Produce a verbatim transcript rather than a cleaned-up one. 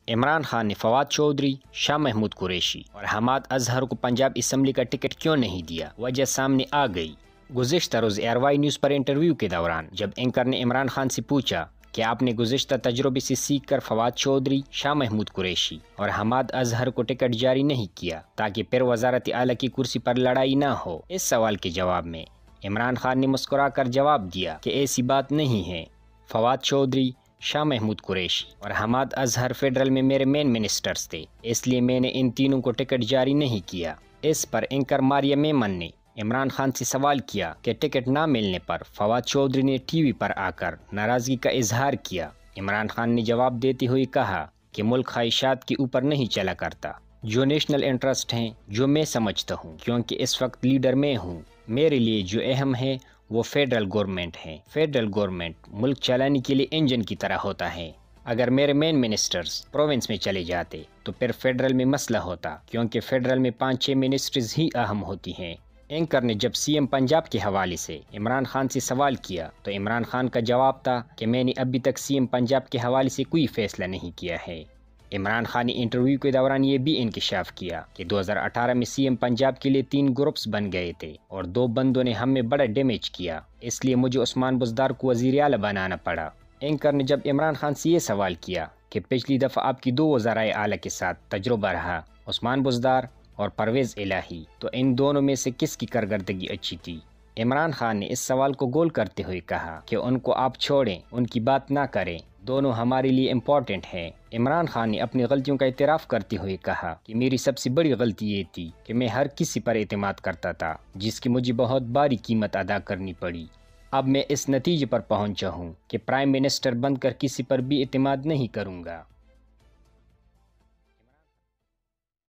عمران خان نے فواد چودھری، شاہ محمود قریشی اور حماد اظہر کو پنجاب اسمبلی کا ٹکٹ کیوں نہیں دیا؟ وجہ سامنے آ گئی۔ گزشتہ روز ایئر وائی نیوز پر انٹرویو کے دوران جب اینکر نے عمران خان سے پوچھا کہ آپ نے گزشتہ تجربے سے سیکھ کر فواد چودھری، شاہ محمود قریشی اور حماد اظہر کو ٹکٹ جاری نہیں کیا تاکہ پھر وزارت اعلیٰ کی کرسی پر لڑائی نہ ہو، اس سوال کے جواب میں عمران خان نے مسکرا کر جواب دیا کہ ایسی بات نہیں ہے۔ فواد چودھری، شاہ محمود قریشی اور حماد اظہر فیڈرل میں میرے مین منسٹرز تھے، اس لیے میں نے ان تینوں کو ٹکٹ جاری نہیں کیا۔ اس پر اینکر ماریا میمن نے عمران خان سے سوال کیا کہ ٹکٹ نہ ملنے پر فواد چودھری نے ٹی وی پر آ کر ناراضگی کا اظہار کیا۔ عمران خان نے جواب دیتے ہوئے کہا کہ ملک خواہشات کے اوپر نہیں چلا کرتا، جو نیشنل انٹرسٹ ہیں جو میں سمجھتا ہوں، کیونکہ اس وقت لیڈر میں ہوں، میرے لیے جو اہم ہے وہ فیڈرل گورنمنٹ ہے۔ فیڈرل گورنمنٹ ملک چلانے کے لیے انجن کی طرح ہوتا ہے۔ اگر میرے مین منسٹرز پروونس میں چلے جاتے تو پھر فیڈرل میں مسئلہ ہوتا، کیونکہ فیڈرل میں پانچ چھ منسٹریز ہی اہم ہوتی ہیں۔ اینکر نے جب سی ایم پنجاب کے حوالے سے عمران خان سے سوال کیا تو عمران خان کا جواب تھا کہ میں نے ابھی تک سی ایم پنجاب کے حوالے سے کوئی فیصلہ نہیں کیا ہے۔ عمران خان نے انٹرویو کے دوران یہ بھی انکشاف کیا کہ دو ہزار اٹھارہ میں سی ایم پنجاب کے لیے تین گروپس بن گئے تھے اور دو بندوں نے ہم میں بڑا ڈیمیج کیا، اس لیے مجھے عثمان بزدار کو وزیر اعلیٰ بنانا پڑا۔ اینکر نے جب عمران خان سے یہ سوال کیا کہ پچھلی دفعہ آپ کی دو وزرائے اعلیٰ کے ساتھ تجربہ رہا، عثمان بزدار اور پرویز الہی، تو ان دونوں میں سے کس کی کارکردگی اچھی تھی؟ عمران خان نے اس سوال کو گول کرتے ہوئے کہا کہ ان کو آپ چھوڑیں، ان کی بات نہ کریں، دونوں ہمارے لیے امپورٹنٹ ہیں۔ عمران خان نے اپنی غلطیوں کا اعتراف کرتے ہوئے کہا کہ میری سب سے بڑی غلطی یہ تھی کہ میں ہر کسی پر اعتماد کرتا تھا، جس کی مجھے بہت باری قیمت ادا کرنی پڑی۔ اب میں اس نتیجے پر پہنچا ہوں کہ پرائم منسٹر بن کر کسی پر بھی اعتماد نہیں کروں گا۔